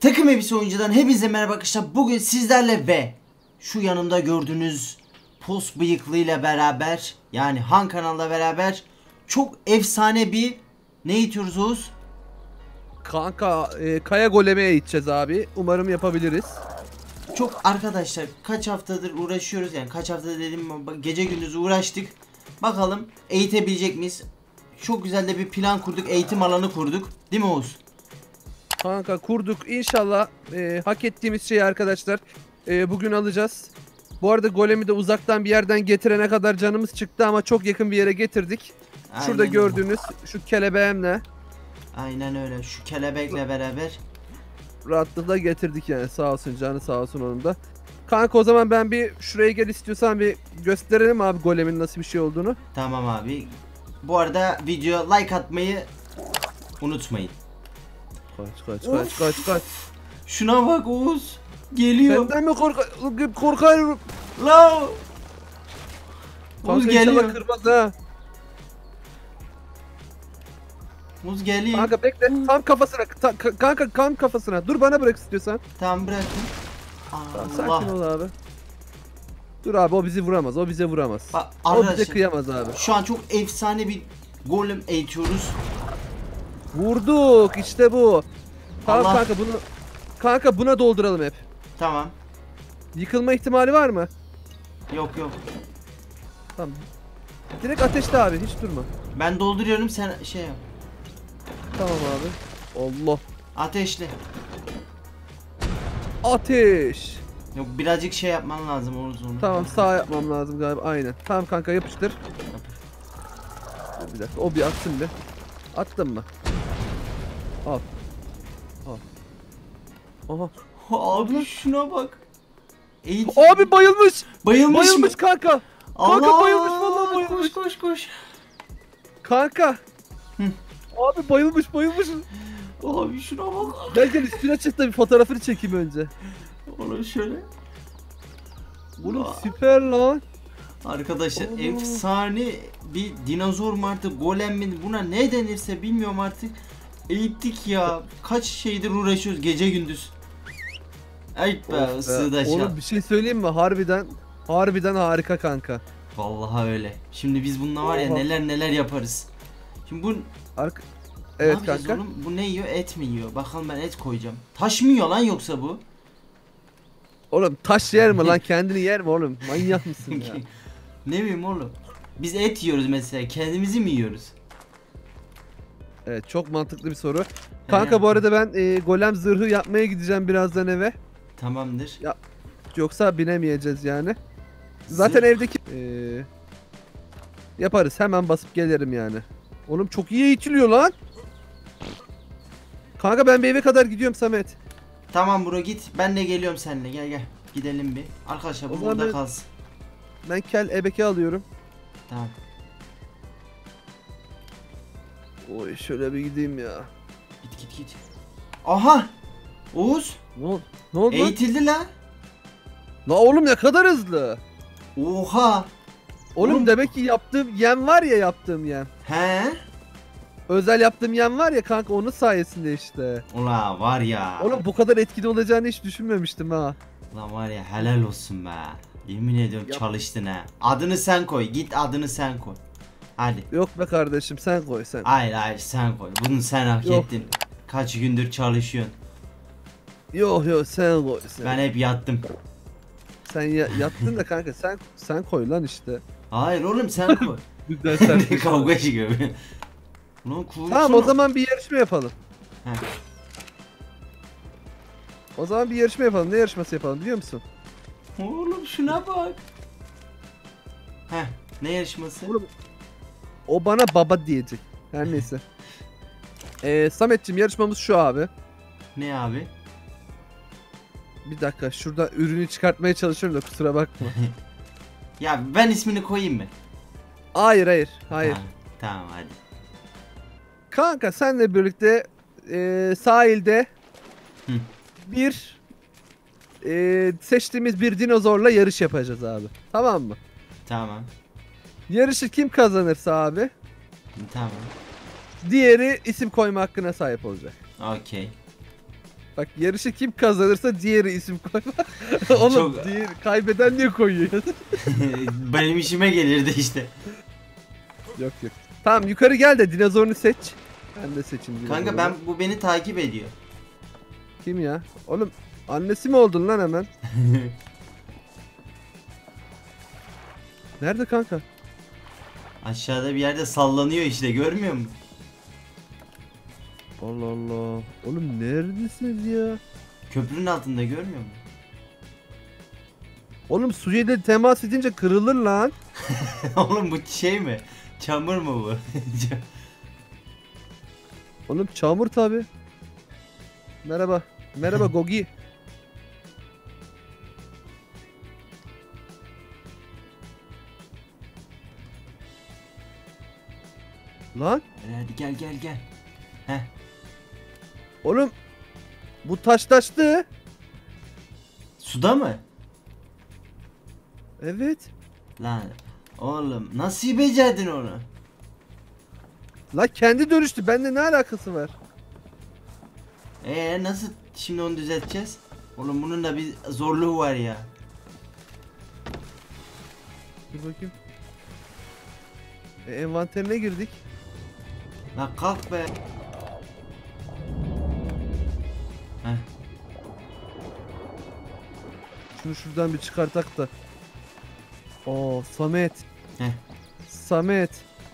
Takım Elbise Oyuncu'dan hepinize merhaba arkadaşlar. Bugün sizlerle ve şu yanımda gördüğünüz pos bıyıklı ile beraber, yani Han kanalla beraber çok efsane bir ne itiyoruz Oğuz? Kanka kaya goleme eğiteceğiz abi. Umarım yapabiliriz. Çok arkadaşlar kaç haftadır uğraşıyoruz, yani kaç hafta dedim, gece gündüz uğraştık. Bakalım eğitebilecek miyiz? Çok güzel de bir plan kurduk, eğitim alanı kurduk. Değil mi Oğuz? Kanka kurduk. İnşallah hak ettiğimiz şeyi arkadaşlar bugün alacağız. Bu arada golemi de uzaktan bir yerden getirene kadar canımız çıktı ama çok yakın bir yere getirdik. Şurada Aynen gördüğünüz şu kelebeğimle Aynen öyle. Şu kelebekle beraber. rahatlıkla getirdik yani, sağ olsun, canı sağ olsun onun da. Kanka o zaman ben bir şuraya gel, istiyorsan bir gösterelim abi golemin nasıl bir şey olduğunu. Tamam abi. Bu arada videoya like atmayı unutmayın. Kaç. Şuna bak Oğuz. Geliyor. Senden mi korkarım? La. Oğuz Kanka geliyor. inşallah kırmaz ha. Oğuz geliyor. Kanka bekle, tam kafasına, kanka tam kafasına. Dur, bana bırak istiyorsan. Tamam bıraktım. Tamam, sakin Allah. ol abi. Dur abi, o bizi vuramaz, o bize vuramaz. Bak O bize arkadaşlar, kıyamaz abi. şu an çok efsane bir golem eğitiyoruz. Vurduk, işte bu. Tamam Allah. kanka buna dolduralım hep. Tamam. Yıkılma ihtimali var mı? Yok. Tamam. Direkt ateşle abi, hiç durma. Ben dolduruyorum, sen şey yap. Tamam abi. Allah. Ateşle. Ateş. Yok, birazcık şey yapman lazım Oğuz onu. Tamam, sağ yapmam lazım galiba, aynen. Tamam kanka, yapıştır. Bir dakika, o bir atsın bir. Attın mı? Al. Aha. Abi şuna bak. Eğit. Abi bayılmış. Bayılmış mı? Kanka. Allah! Kanka bayılmış, vallahi bayılmış. Koş. Kanka. Hı. Abi bayılmış. Abi şuna bak. Gel üstüne çık da bir fotoğrafını çekeyim önce. Onu şöyle. Oğlum Aa. süper lan. Arkadaşlar Oo. efsane bir dinozor mu artık, golem mi, buna ne denirse bilmiyorum artık. Eğittik ya. Kaç şeydir uğraşıyoruz gece gündüz. Ayıp be ısıdaşa. Oğlum bir şey söyleyeyim mi? Harbiden harika kanka. Vallahi öyle. Şimdi biz bununla var ya Oha. neler yaparız. Şimdi bu Evet ne yapacağız kanka. oğlum? Bu ne yiyor? Et mi yiyor? Bakalım, ben et koyacağım. Taş mı yiyor lan yoksa bu? Oğlum taş yer mi lan? Kendini yer mi oğlum? Manyak mısın ya? Ne bileyim oğlum. Biz et yiyoruz mesela. Kendimizi mi yiyoruz? Evet, çok mantıklı bir soru. Kanka bu arada ben golem zırhı yapmaya gideceğim birazdan eve. Tamamdır. Yoksa binemeyeceğiz yani. Zaten Zırh. evdeki yaparız, hemen basıp gelirim yani. Oğlum çok iyi eğitiliyor lan. Kanka ben bir eve kadar gidiyorum Samet. Tamam bro, git. Ben de geliyorum seninle. Gel. Gidelim bir. Arkadaşlar O bu zaman burada ben- kalsın. Ben kel ebeke alıyorum. Tamam. Oy şöyle bir gideyim ya. Git. Aha! Oğuz! Ne oldu lan? Eğitildi la. La oğlum ne kadar hızlı. Oha! Oğlum Oğlum- demek ki yaptığım yem var ya, yaptığım yem. He? Özel yaptığım yem var ya kanka, onun sayesinde işte. Ula var ya. Oğlum bu kadar etkili olacağını hiç düşünmemiştim ha. Lan var ya, helal olsun be. Yemin ediyorum Yap. çalıştın ha. Adını sen koy. Git adını sen koy. Hadi. Yok be kardeşim, sen koy sen. Hayır sen koy. Bunu sen hak Yok. ettin. Kaç gündür çalışıyorsun. Yok sen koy sen. Ben hep yattım. Sen yattın da kanka, sen koy lan işte. Hayır oğlum sen koy. Güzel sen. Kavga gibi. Lan kuyruk Tamam, o zaman bir yarışma yapalım. He. O zaman bir yarışma yapalım. Ne yarışması yapalım biliyor musun? Oğlum şuna bak. Heh, ne yarışması? Oğlum, o bana baba diyecek. Her neyse. Sametçim, yarışmamız şu abi. Ne abi? Bir dakika, şurada ürünü çıkartmaya çalışıyorum da kusura bakma. Ya ben ismini koyayım mı? Hayır. Tamam hadi. Kanka senle birlikte sahilde Hı. bir seçtiğimiz bir dinozorla yarış yapacağız abi. Tamam mı? Tamam. Yarışı kim kazanırsa abi, Tamam. diğeri isim koyma hakkına sahip olacak. Okey. Bak yarışı kim kazanırsa diğeri isim koyma. Oğlum Çok- diğer kaybeden niye koyuyor? Benim işime gelirdi işte. Yok yok. Tamam yukarı gel de dinozorunu seç. Ben de seçeyim Kanka dinozorumu. bu beni takip ediyor. Kim ya? Oğlum annesi mi oldun lan hemen? Nerede kanka? Aşağıda bir yerde sallanıyor işte, görmüyor musun? Allah Allah. Oğlum neredesiniz ya? Köprünün altında, görmüyor musun? Oğlum suya da temas edince kırılır lan. Oğlum bu şey mi? Çamur mu bu? Oğlum çamur tabi. Merhaba. Merhaba Gogi. Lan Hadi gel gel gel. Heh. oğlum bu taşlaştı. Suda mı? Evet. Lan oğlum nasıl becerdin onu? La kendi dönüştü. Bende ne alakası var? Nasıl şimdi onu düzelteceğiz? Oğlum bunun da bir zorluğu var ya. Dur bakayım. Envanterine girdik. Lan kalk be. Heh. Şunu şuradan bir çıkartak da. Oo Samet. Heh. Samet.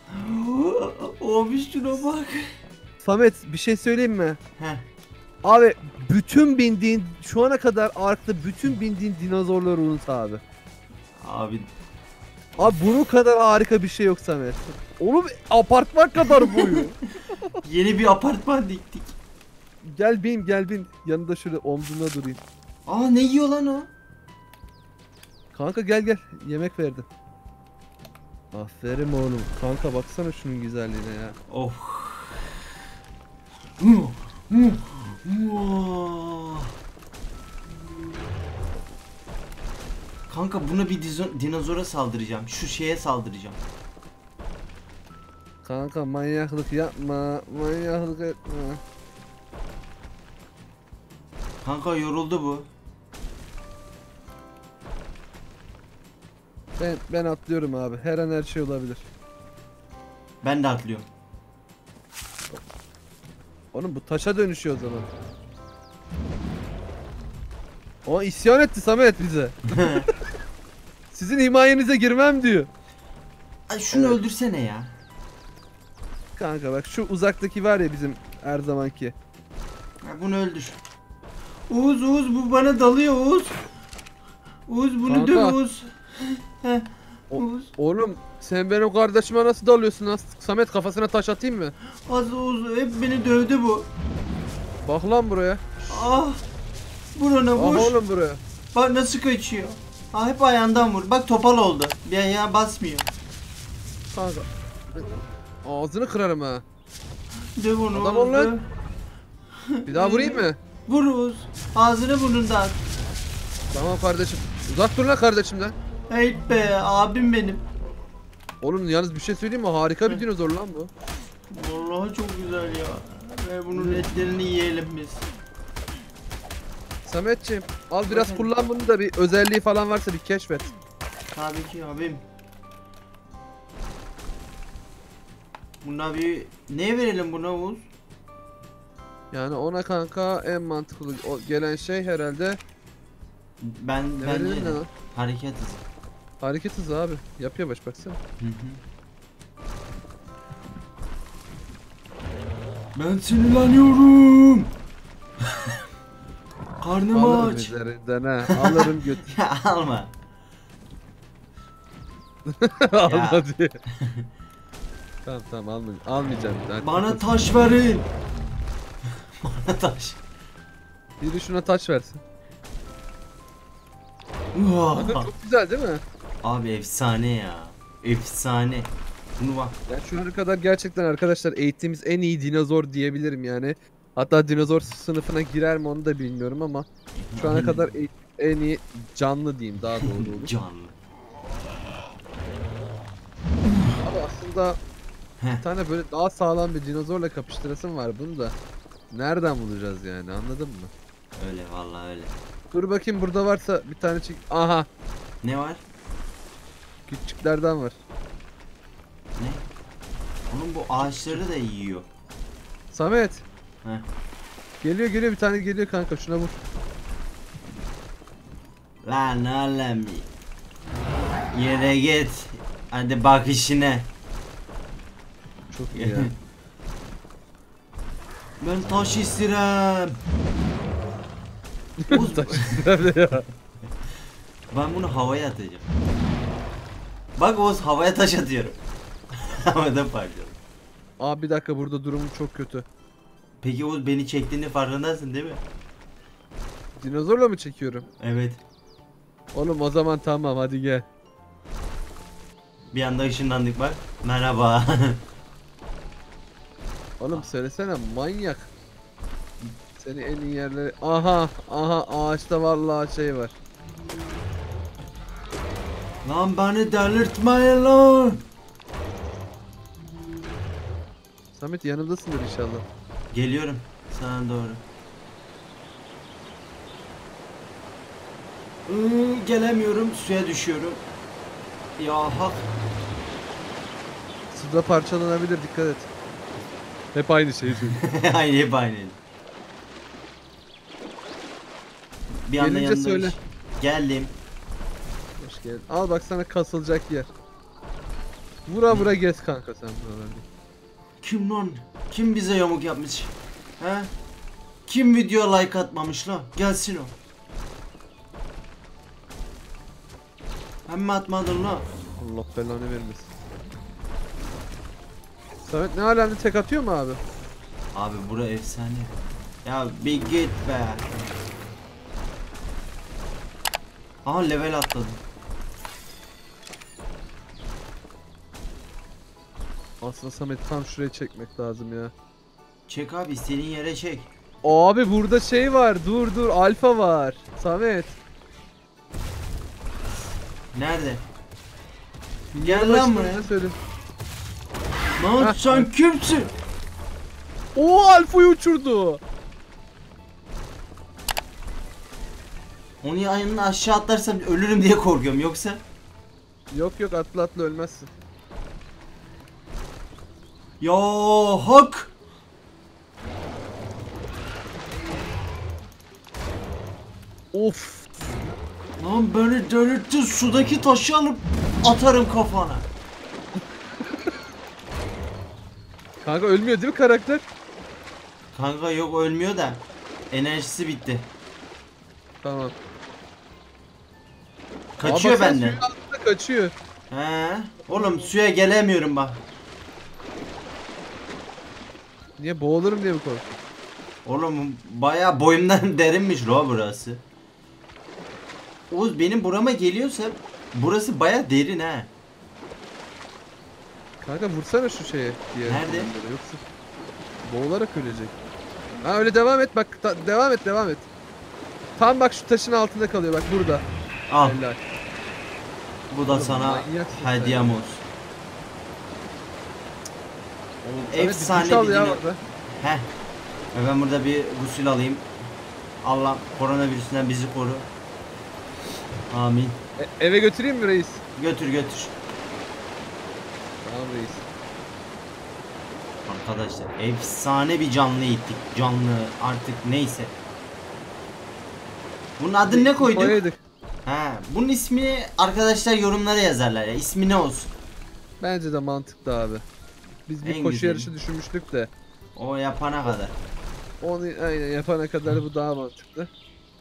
Abi şuna bak. Samet bir şey söyleyeyim mi? Heh. Abi bütün bindiğin şu ana kadar Ark'ta bütün bindiğin dinozorları unut abi. Abi Abi bunun kadar harika bir şey yok Samet. Oğlum apartman kadar boyu. yeni bir apartman diktik. Gel bin gel bin. Yanında şöyle omzuna durayım. Aa ne yiyor lan o? Kanka gel gel. Yemek verdim. Aferin oğlum. Kanka baksana şunun güzelliğine ya. Oh. Kanka buna bir dinozora saldıracağım. Şu şeye saldıracağım. Kanka manyaklık yapma. Manyaklık etme. Kanka yoruldu bu. Ben atlıyorum abi. Her an her şey olabilir. Ben de atlıyorum. Oğlum bu taşa dönüşüyor o zaman. O isyan etti Samet bize. Sizin himayenize girmem diyor. Ay şunu Evet. öldürsene ya. Kanka bak şu uzaktaki var ya bizim her zamanki. Ha, bunu öldür. Uğuz bu bana dalıyor Uğuz. Uğuz bunu Kanka. döv Uğuz. Heh, O- Uğuz. Oğlum sen benim kardeşime nasıl dalıyorsun lan? Samet kafasına taş atayım mı? Az Uğuz hep beni dövdü bu. Bak lan buraya. Ah. Vur ona Bak vur. oğlum buraya. Bak nasıl kaçıyor. Ah hep ayağından vur. Bak topal oldu. Bir ayağı basmıyor. Kanka. Ağzını kırarım ha. Döv onu. Adam Uğuz, ol lan. döv. Bir daha vurayım mı? Vur Uğuz. Ağzını burnundan. Tamam kardeşim. Uzak dur lan kardeşimden. Hey be abim benim. Oğlum yalnız bir şey söyleyeyim mi? Harika bir dinozor lan bu. Vallahi çok güzel ya. Ve bunun etlerini yiyelim biz. Sametciğim al biraz Bakın. kullan bunu da bir özelliği falan varsa bir keşfet. Tabii ki abim. Buna bir ne verelim buna Uğuz? Yani ona kanka en mantıklı gelen şey herhalde Ben ne bence verelim de ne lan? hareket hızı. Hareket hızı abi. Yap yavaş baksana. Hı hı. Ben sinirleniyorum. Karnım Alırım aç. üzerinden ha. Alırım götür. Ya alma. Alma diye. Tamam tamam almayacağım. Hadi. Bana taş verin. Bana taş. Biri şuna taş versin. Uah. Çok güzel değil mi? Abi efsane ya. Efsane. Bunu bak. Yani şu ana kadar gerçekten arkadaşlar eğittiğimiz en iyi dinozor diyebilirim yani. Hatta dinozor sınıfına girer mi onu da bilmiyorum ama şu ana kadar en iyi canlı diyeyim daha doğru olur. Canlı. Abi aslında Heh. bir tane böyle daha sağlam bir dinozorla kapıştırasım var bunu da. Nereden bulacağız yani, anladın mı? Öyle vallahi öyle. Dur bakayım, burada varsa bir tane çek. Aha, Ne var? küçüklerden var. Ne? Onun bu ağaçları da yiyor. Samet. Heh. Geliyor bir tane geliyor kanka, şuna vur. Lan oğlum. Yere git. Hadi bak işine. Çok iyi ya. Ben taş isterim. Taş nerede ya? Ben bunu havaya atacağım. Bak Oğuz, havaya taş atıyorum. Havada parçalıyorum. Abi bir dakika, burada durumum çok kötü. Peki Oğuz, beni çektiğini farkındasın değil mi? Dinozorla mı çekiyorum? Evet. Oğlum o zaman tamam, hadi gel. Bir anda ışınlandık bak. Merhaba. Oğlum söylesene manyak. Seni en iyi yerlere... Aha ağaçta vallahi şey var. Lan beni delirtmeyin lan. Samet yanımdasındır inşallah. Geliyorum sana doğru. Gelemiyorum, suya düşüyorum. Ya hak. Suda parçalanabilir, dikkat et. Hep aynı şeyi söylüyorum. Aynı hep aynı. Bir anda Gelince yanında söyle. Geldim. Hoş geldin. Al bak sana kasılacak yer. Vura vura gez kanka sen buralarda. Kim lan? Kim bize yamuk yapmış? He? Kim video like atmamış lan? Gelsin o. Hem mi atmadın lan? Allah belanı vermesin. Samet ne alemde tek atıyor mu abi? Abi bura efsane. Ya bir git be. Aha level atladım. Aslında Samet tam şuraya çekmek lazım ya. Çek abi, istediğin yere çek. Abi burada şey var, dur alfa var. Samet. Nerede? Gel lan buraya. Ne söyleyeyim? Lan Heh. sen kimsin? Oo alfayı uçurdu. Onun yanına aşağı atlarsam ölürüm diye korkuyorum, yoksa. Yok atla ölmezsin. Ya hak. Of. Lan beni delirttin, sudaki taşı alıp atarım kafana. Kanka ölmüyor değil mi karakter? Kanka yok, ölmüyor da enerjisi bitti. Tamam. Kaçıyor Aa, bak sen benden. suyun altında kaçıyor. He. Oğlum suya gelemiyorum bak. Niye, boğulurum diye mi korkuyorsun? Oğlum bayağı boyumdan derinmiş lo burası. Oğuz, benim burama geliyorsa burası bayağı derin ha. Kanka vursana şu şeye. Diğer Nerede? adamlara, yoksa boğularak ölecek. Ha öyle devam et bak, devam et. Tam bak şu taşın altında kalıyor, bak burada. Al, Helal. bu da Oğlum, sana manyaksın sen. hediyem olsun. Samet, bir Efsane duş al bir ya dino. orada. Heh. Ben burada bir gusül alayım. Allah koronavirüsünden bizi koru. Amin. Eve götüreyim mi reis? Götür götür. Tamam reis. Arkadaşlar efsane bir canlı eğittik. Canlı artık neyse. Bunun adını ne koyduk? Koyaydık. He, bunun ismini arkadaşlar yorumlara yazarlar ya. İsmi ne olsun? Bence de mantıklı abi. Biz bir En koşu güzeli. yarışı düşünmüştük de. O yapana kadar. Onu aynen yapana kadar bu daha mantıklı.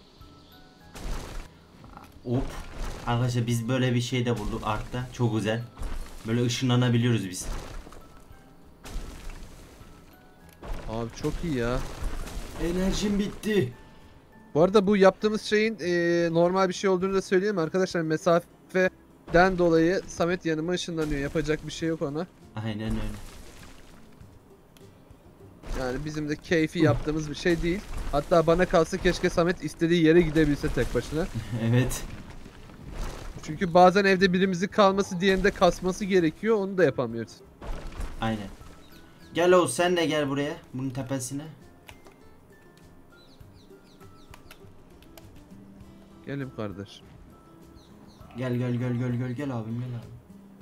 Hop. Arkadaşlar biz böyle bir şey de bulduk Ark'ta. Çok güzel. Böyle ışınlanabiliyoruz biz. Abi çok iyi ya. Enerjim bitti. Bu arada bu yaptığımız şeyin normal bir şey olduğunu da söyleyeyim arkadaşlar. Mesafeden dolayı Samet yanıma ışınlanıyor. Yapacak bir şey yok ona. Aynen öyle. Yani bizim de keyfi yaptığımız bir şey değil. Hatta bana kalsa keşke Samet istediği yere gidebilse tek başına. Evet. Çünkü bazen evde birimizin kalması, diğerinde kasması gerekiyor. Onu da yapamıyoruz. Aynen. Gel Oğuz, sen de gel buraya. Bunun tepesine. Gelim kardeş. Gel gel gel gel gel gel abim gel abi.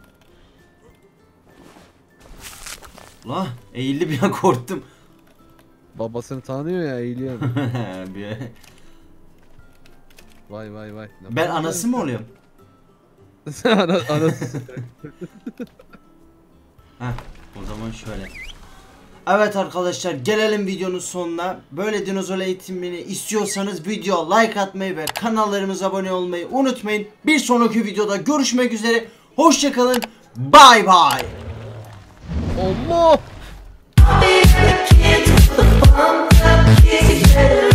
La eğildi bir an korktum. Babasını tanıyor ya, eğiliyor. Bir- Vay vay vay. ben anası mı oluyorum? Anası. Heh, o zaman şöyle. Evet arkadaşlar, gelelim videonun sonuna. Böyle dinozor eğitimini istiyorsanız video like atmayı ve kanallarımıza abone olmayı unutmayın. Bir sonraki videoda görüşmek üzere. Hoşçakalın. Bay bay. Allah! Be the kid with the bump up, kids together.